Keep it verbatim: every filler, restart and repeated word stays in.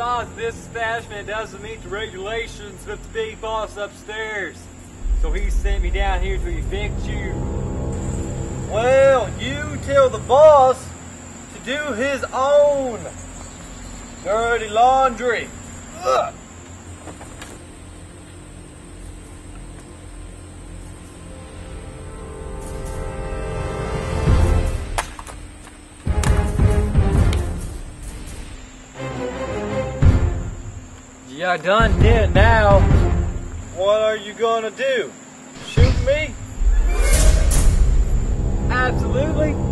saw that this establishment doesn't meet the regulations with the big boss upstairs. So he sent me down here to evict you. Well, you tell the boss to do his own dirty laundry. Ugh. Yeah, done did now. What are you gonna do? Shoot me? Absolutely.